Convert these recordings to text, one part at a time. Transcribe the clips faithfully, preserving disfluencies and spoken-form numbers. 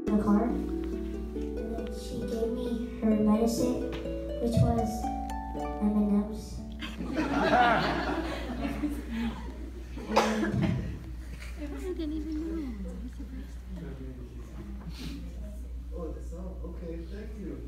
the car. And then she gave me her medicine, which was M and M's. And I didn't even know. Oh, that's all. Okay, thank you.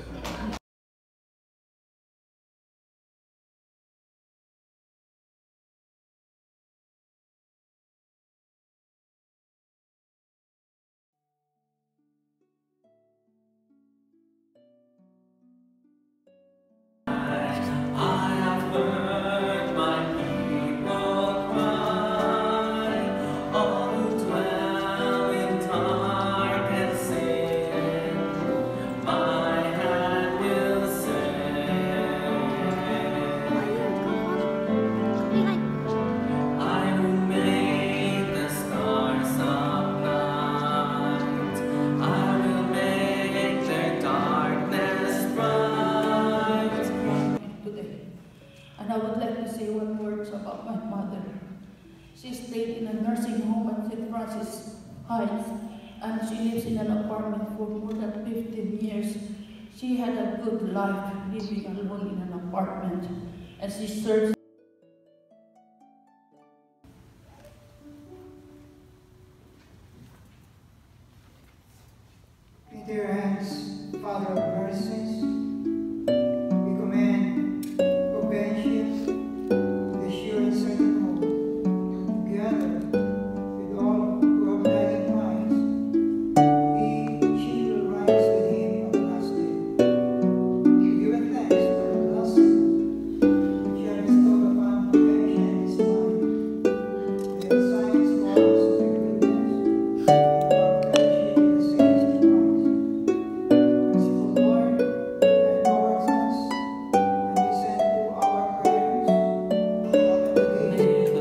And I would like to say one word about my mother. She stayed in a nursing home at Saint Francis Heights, and she lives in an apartment for more than fifteen years. She had a good life living alone in an apartment, and she serves. Into your hands, Father of mercies, we command compassion, the sure and certain hope, together with all who have died in Christ, we shall rise with him on the last day. We give thanks for the blessing which you have bestowed upon compassion and his mind, and the signs of all of the goodness, and our fellowship in the saints of Christ. Lord, and towards us, and listen to our prayers. Open the gates.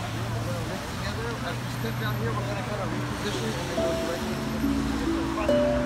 Step down here, we're going to kind of reposition and then go directly to the front.